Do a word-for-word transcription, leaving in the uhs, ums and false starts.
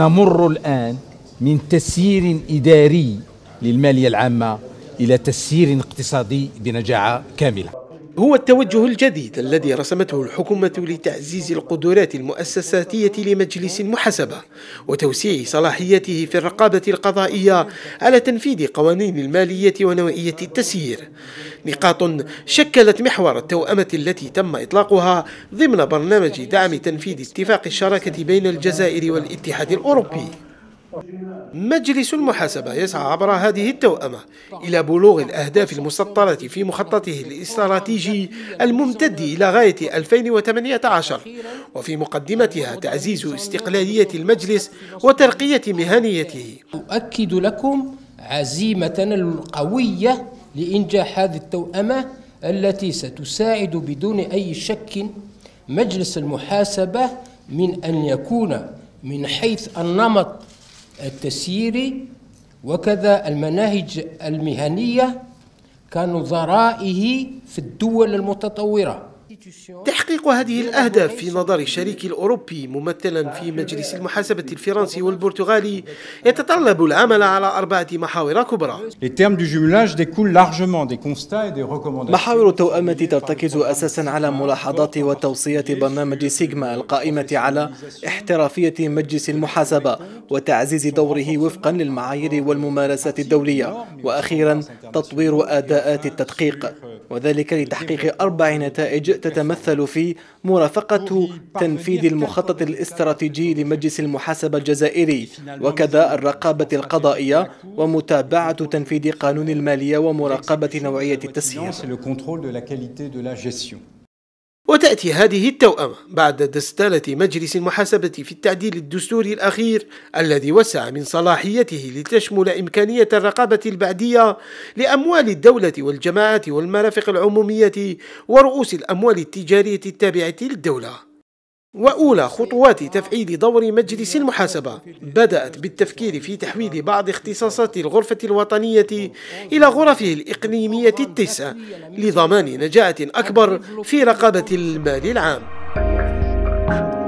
ونمر الآن من تسيير إداري للمالية العامة إلى تسيير اقتصادي بنجاعة كاملة. هو التوجه الجديد الذي رسمته الحكومة لتعزيز القدرات المؤسساتية لمجلس المحاسبة وتوسيع صلاحيته في الرقابة القضائية على تنفيذ قوانين المالية ونوعية التسيير، نقاط شكلت محور التوأمة التي تم إطلاقها ضمن برنامج دعم تنفيذ اتفاق الشراكة بين الجزائر والاتحاد الأوروبي. مجلس المحاسبة يسعى عبر هذه التوأمة إلى بلوغ الأهداف المسطرة في مخططه الاستراتيجي الممتد إلى غاية ألفين وثمانية عشر، وفي مقدمتها تعزيز استقلالية المجلس وترقية مهنيته. أؤكد لكم عزيمتنا القوية لإنجاح هذه التوأمة التي ستساعد بدون أي شك مجلس المحاسبة من أن يكون من حيث النمط التسييري وكذا المناهج المهنية كنظرائه في الدول المتطورة. تحقيق هذه الأهداف في نظر الشريك الأوروبي ممثلا في مجلس المحاسبة الفرنسي والبرتغالي يتطلب العمل على أربعة محاور كبرى. محاور التوأمة ترتكز أساسا على ملاحظات وتوصيات برنامج سيغما القائمة على احترافية مجلس المحاسبة وتعزيز دوره وفقا للمعايير والممارسات الدولية، وأخيرا تطوير أداءات التدقيق، وذلك لتحقيق أربع نتائج تتمثل في مرافقة تنفيذ المخطط الاستراتيجي لمجلس المحاسبة الجزائري، وكذا الرقابة القضائية ومتابعة تنفيذ قانون المالية ومراقبة نوعية التسيير. وتأتي هذه التوأمة بعد دستالة مجلس المحاسبة في التعديل الدستوري الأخير الذي وسع من صلاحيته لتشمل إمكانية الرقابة البعدية لأموال الدولة والجماعات والمرافق العمومية ورؤوس الأموال التجارية التابعة للدولة. وأولى خطوات تفعيل دور مجلس المحاسبة بدأت بالتفكير في تحويل بعض اختصاصات الغرفة الوطنية إلى غرفه الإقليمية التسع لضمان نجاعة أكبر في رقابة المال العام.